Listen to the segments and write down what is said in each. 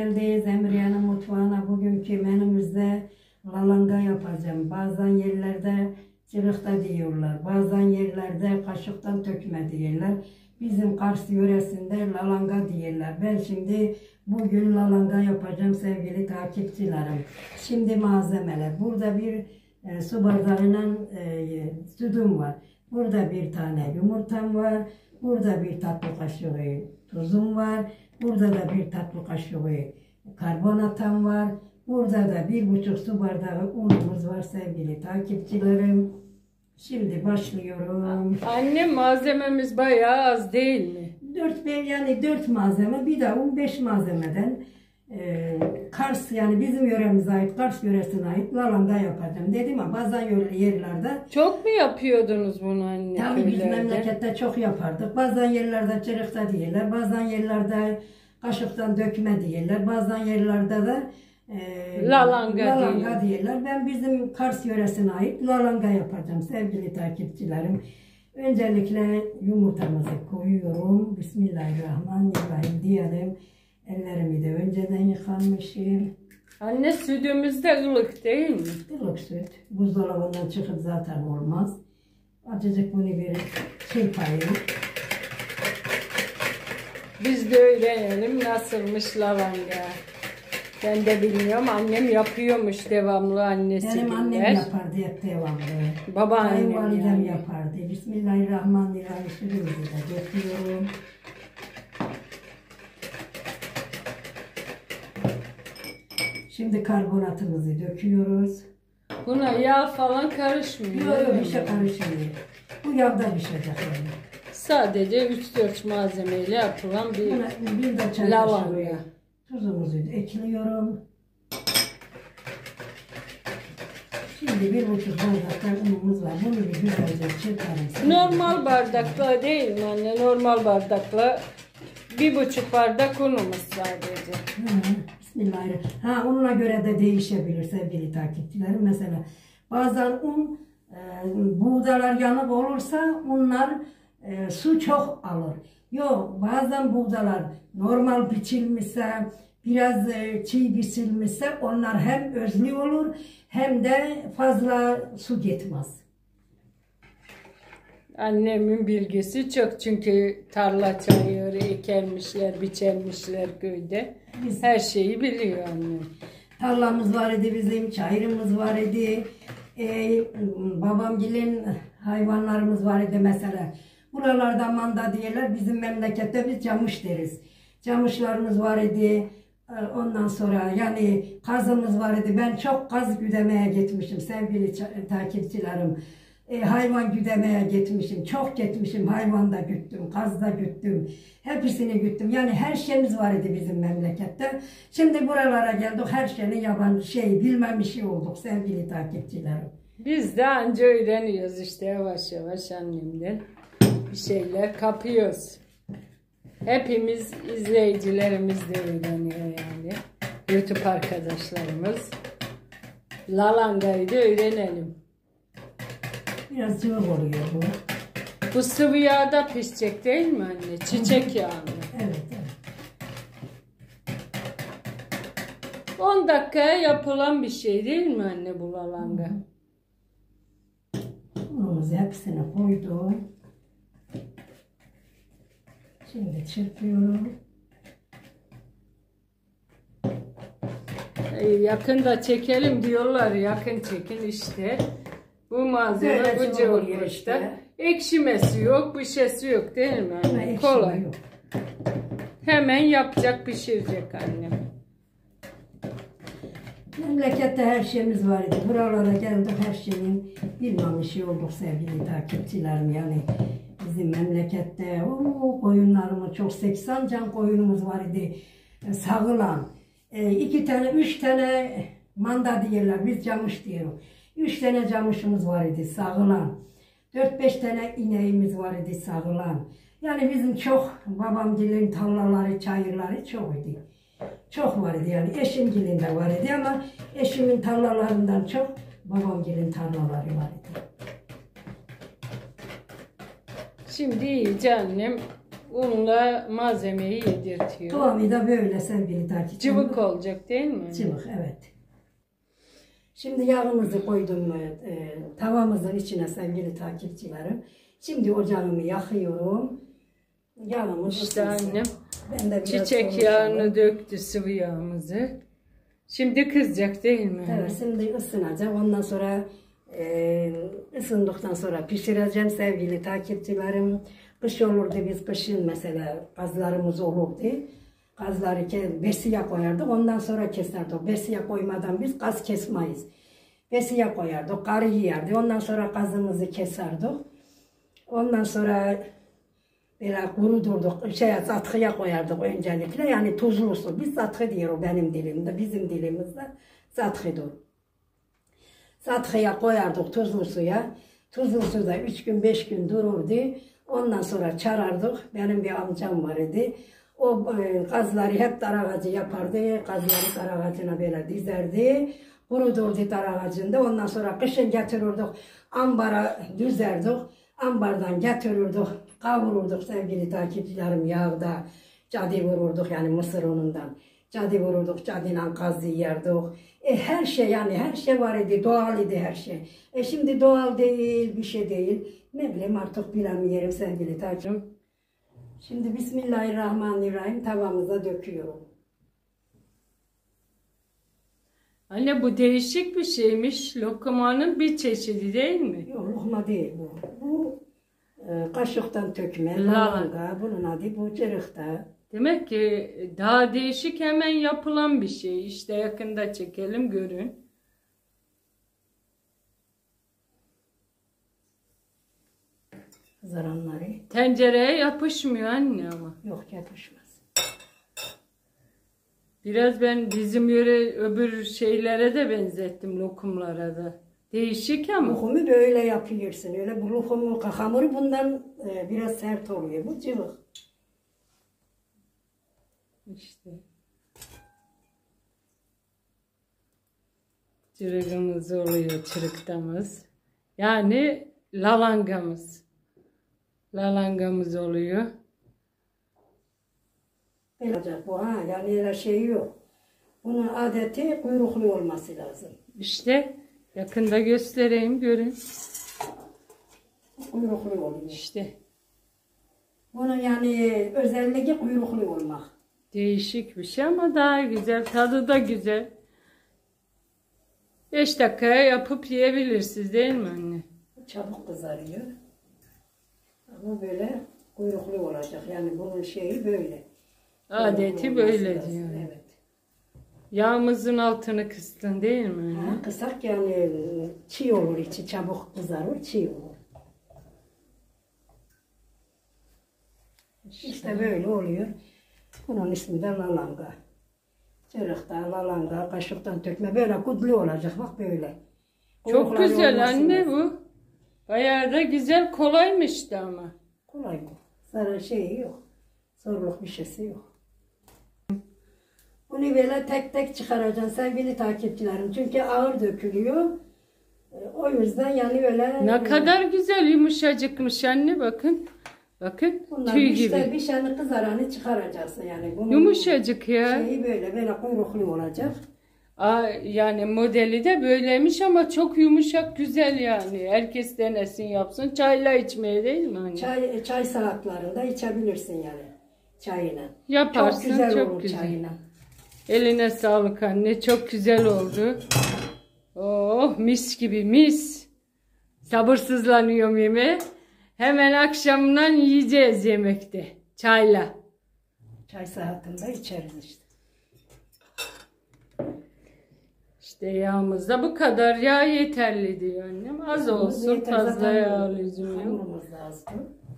geldiniz Emriye'nin mutfağına. Bugünkü menümüzde lalanga yapacağım. Bazen yerlerde cırıkta diyorlar. Bazen yerlerde kaşıktan tökme diyorlar. Bizim Kars yöresinde lalanga diyorlar. Ben şimdi bugün lalanga yapacağım sevgili takipçilerim. Şimdi malzemeler. Burada bir su bardağıyla sütüm var. Burada bir tane yumurtam var. Burada bir tatlı kaşığı tuzum var. Burada da bir tatlı kaşığı karbonatam var. Burada da 1,5 su bardağı unumuz var sevgili takipçilerim. Şimdi başlıyorum. Anne, malzememiz bayağı az değil mi? 4 malzeme, bir de un 5 malzemeden Kars, yani bizim yöremize ait, Kars yöresine ait lalanga yapacağım dedim ama bazen yerlerde. Çok mu yapıyordunuz bunu anne? Tabii biz köylerde? memlekette çok yapardık. Bazen yerlerde çırıkta diyorlar, bazen yerlerde kaşıktan dökme diyorlar, bazen yerlerde de lalanga diyorlar. Ben bizim Kars yöresine ait lalanga yapacağım sevgili takipçilerim. Öncelikle yumurtamızı koyuyorum. Bismillahirrahmanirrahim diyelim. Ellerimi de önceden yıkanmışım. Anne, sütümüz de ılık değil mi? Ilık süt. Buzdolabından çıkıp zaten olmaz. Azıcık bunu bir çırpayım. Biz de öğrenelim nasılmış lalanga. Ben de bilmiyorum. Annem yapıyormuş devamlı, annesi. Benim annem yapardı hep devamlı. Babaannem Kayınvalidem yani yapardı. Bismillahirrahmanirrahim. Sütümüzü de döküyorum. Şimdi karbonatımızı döküyoruz. Buna yağ falan karışmıyor. Yok bir şey karışmıyor. Bu yağda pişecek yani. Sadece 3-4 malzemeyle yapılan bir Bir de çay lalanga. kaşığı tuzumuzu ekliyorum. Şimdi 1,5 bardaktan unumuz var. Bunu bir güzelce çırparım. Normal bardakla değil mi anne? Normal bardakla 1,5 bardak unumuz sadece. Bismillahirrahmanirrahim. Ununa göre de değişebilir sevgili takipçilerim. Mesela bazen un buğdalar yanık olursa unlar su çok alır. Yok, bazen buğdalar normal biçilmişse, biraz çiğ biçilmişse onlar hem özlü olur hem de fazla su gitmez. Annemin bilgisi çok, çünkü tarla çayırı ekermişler, biçermişler köyde. Her şeyi biliyor annem. Tarlamız var idi bizim, çayırımız var idi. Babamgilin hayvanlarımız var idi mesela. Buralarda manda diyorlar, bizim memlekette biz camış deriz. Camışlarımız var idi. Ondan sonra yani kazımız var idi. Ben çok kaz güdemeye gitmişim sevgili takipçilerim. Hayvan güdemeye gitmişim. Çok gitmişim. Hayvan da güttüm. Kaz da güttüm. Hepsini güttüm. Yani her şeyimiz var idi bizim memlekette. Şimdi buralara geldik. Her şeyini yabancı bilmemiş olduk sevgili takipçilerim. Biz de anca öğreniyoruz işte yavaş yavaş annemden. Bir şeyler kapıyoruz. Hepimiz, izleyicilerimiz de öğreniyor yani. YouTube arkadaşlarımız. Lalangayı da öğrenelim. Biraz cıvık oluyor bu. Bu sıvı yağda pişecek değil mi anne? Çiçek yağı mı? Evet. 10 dakikaya yapılan bir şey değil mi anne bu lalanga? Unumuzu hepsini koydum. Şimdi çırpıyorum. Yakında çekelim diyorlar. Yakın çekin işte. Bu malzeme bu cıvıklıkta. İşte. Ekşimesi yok, bir şeysi yok değil mi anne? Kolay. Yok. Hemen yapacak, pişirecek annem. Memlekette her şeyimiz var idi. Buralara geldik, her şeyin bilmemişi olduk sevgili takipçilerim. Yani bizim memlekette koyunlarımız çok, 80 can koyunumuz var idi. Sağılan. 2 tane, 3 tane manda diyorlar. Biz camış diyoruz. 3 tane camışımız var idi sağılan. 4-5 tane ineğimiz var idi sağılan. Yani bizim çok, babamgilin tarlaları, çayırları çok idi. Çok var idi yani. Eşimgilin de var idi ama eşimin tarlalarından çok babamgilin tarlaları var idi. Şimdi iyice annem unla malzemeyi yedirtiyor. Kıvamı da böyle sevgili takipçilerim. Cıvık olacak değil mi? Cıvık, evet. Şimdi yağımızı koydum mu tavamızın içine sevgili takipçilerim. Şimdi ocağımı yakıyorum. Yağımız İşte annem ben de biraz çiçek yağını döktü, sıvı yağımızı. Şimdi kızacak değil mi? Evet, şimdi ısınacak. Ondan sonra ısındıktan sonra pişireceğim sevgili takipçilerim. Kış olurdu, biz kışın mesela gazlarımız olurdu. Gazları besiye koyardık, ondan sonra keserdik. Besiye koymadan biz gaz kesmeyiz. Besiye koyardık, karı yiyerdik. Ondan sonra gazımızı keserdik. Ondan sonra böyle kurudurduk, satkıya koyardık öncelikle. Yani tuzlu su. Biz satkı diyoruz benim dilimde, bizim dilimizde satkıdır. Satkıya koyardık tuzlu suya. Tuzlu suda 3 gün 5 gün dururdu. Ondan sonra çarardık. Benim bir amcam var idi. O gazları hep dar ağacı yapardı. Gazları dar ağacına böyle dizerdi. Kurudurdu dar ağacında. Ondan sonra kışın getirirdik. Ambara düzerdik. Ambardan getirirdik. Kavururduk sevgili takipçilerim yağda. Cadı vururduk yani mısır unundan. Cadı vururduk. Cadıyla gazı yerdik. Her şey yani her şey var idi. Doğal idi her şey. Şimdi doğal değil, bir şey değil. Ne bileyim artık bilemiyorum sevgili takipçilerim. Şimdi Bismillahirrahmanirrahim tavamıza döküyorum. Anne bu değişik bir şeymiş. Lokumanın bir çeşidi değil mi? Yok lokma değil bu. Bu kaşıktan tökme, lalanga, bunun adı bu cırıkta. Demek ki daha değişik hemen yapılan bir şey. İşte yakında çekelim görün. Kızaranları. Tencereye yapışmıyor anne ama. Yok yapışmaz. Biraz ben bizim yöre öbür şeylere de benzettim, lokumlara da. Değişik ama. Lokumu böyle yapıyorsun. Öyle bu lokumu hamuru bundan biraz sert oluyor. Bu cıvık. İşte. Cırıgımız oluyor, çırıktamız. Yani lalangamız. Lalangamız oluyor. Böyle olacak bu ha. Yani öyle şey yok. Bunun adeti kuyruklu olması lazım. İşte yakında göstereyim görün. Kuyruklu oluyor. İşte. Bunun yani özelliği kuyruklu olmak. Değişik bir şey ama daha güzel. Tadı da güzel. 5 dakikaya yapıp yiyebilirsiniz değil mi anne? Çabuk kızarıyor. Ama böyle kuyruklu olacak. Yani bunun şeyi böyle. Adeti Kuyruklu böyle olması lazım. diyor. Evet. Yağımızın altını kıstın değil mi anne? Ha, kısak yani çiğ olur içi. Çabuk kızarır, çiğ olur. İşte böyle oluyor. Bunun ismi de lalanga. Çırıkta, lalanga, kaşıktan tökme. Böyle kudlu olacak. Bak böyle. Çok Kuyrukları güzel olması anne lazım. bu. Bayağı da güzel, kolaymış da ama. Kolay bu. Zararı şeyi yok. Zorluk bir şeysi yok. Bunu böyle tek tek çıkaracaksın sevgili takipçilerim. Çünkü ağır dökülüyor. O yüzden yani öyle... Ne kadar güzel yumuşacıkmış anne bakın. Bakın Bunlar tüy işte gibi. bir şeyini kızaranı çıkaracaksın yani. Bunun Yumuşacık ya. şeyi böyle kuyruklu olacak. Yani modeli de böyleymiş ama çok yumuşak güzel yani. Herkes denesin yapsın. Çayla içmeye değil mi anne? Çay saatlerinde içebilirsin yani çayına. Yaparsın, çok güzel çok olur güzel. çayına. Eline sağlık anne. Çok güzel oldu. Oh mis gibi mis. Sabırsızlanıyorum yemeğe. Hemen akşamdan yiyeceğiz yemekte. Çayla. Çay saatinde içeriz işte. İşte yağımızda bu kadar yağ yeterli diyor annem. Az olsun Yeter, fazla zaten yağ lüzum yok. hamurumuz da azdı.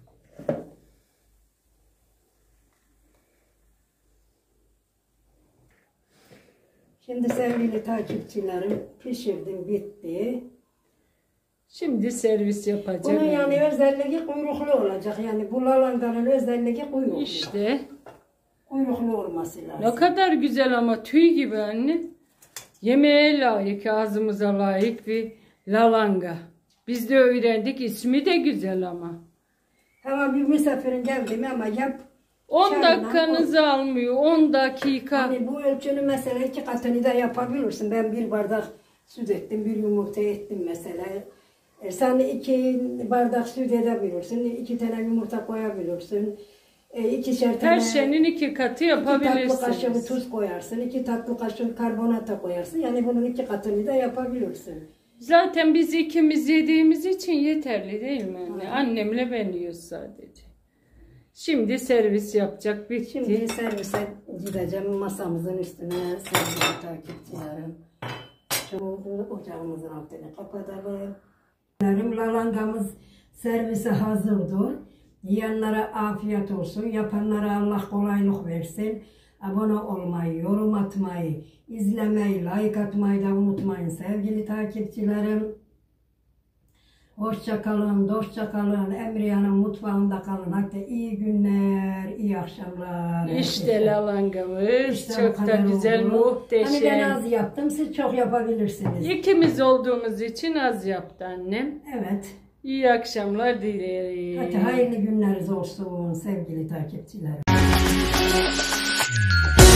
Şimdi sevgili takipçilerim pişirdim bitti. Şimdi servis yapacağım. Bunun yani özelliği kuyruklu olacak. Yani bu lalanganın özelliği kuyruklu. İşte. Kuyruklu olması lazım. Ne kadar güzel ama tüy gibi anne. Yemeğe layık, ağzımıza layık bir lalanga. Biz de öğrendik. İsmi de güzel ama. Ama bir misafirin geldi mi ama yap. 10 dakikanızı almıyor. 10 dakika. Hani bu ölçünü mesela 2 katını da yapabilirsin. Ben 1 bardak süt ettim, 1 yumurta ettim mesela. Sen 2 bardak süt edebilirsin, 2 tane yumurta koyabilirsin. 2'şer tane... Her şeyin 2 katı yapabilirsiniz. 2 tatlı kaşığı tuz koyarsın, 2 tatlı kaşığı karbonata koyarsın. Yani bunun 2 katını da yapabilirsin. Zaten biz ikimiz yediğimiz için yeterli değil mi anne? Annemle ben yiyoruz sadece. Şimdi servis yapacak, bitti. Şimdi servise gideceğim masamızın üstüne sevgili takipçilerim. Şu ocağımızın altını kapatalım. Lalangamız servise hazırdır. Yiyenlere afiyet olsun. Yapanlara Allah kolaylık versin. Abone olmayı, yorum atmayı, izlemeyi, like atmayı da unutmayın sevgili takipçilerim. Hoşça kalın, dostça kalın. Emriye'nin mutfağında kalın. Hatta iyi günler, iyi akşamlar. İşte lalangamız İşte çok da güzel, oldu. muhteşem. Hani ben az yaptım, siz çok yapabilirsiniz. İkimiz olduğumuz için az yaptı annem. Evet. İyi akşamlar dilerim. Hadi hayırlı günleriniz olsun sevgili takipçilerim.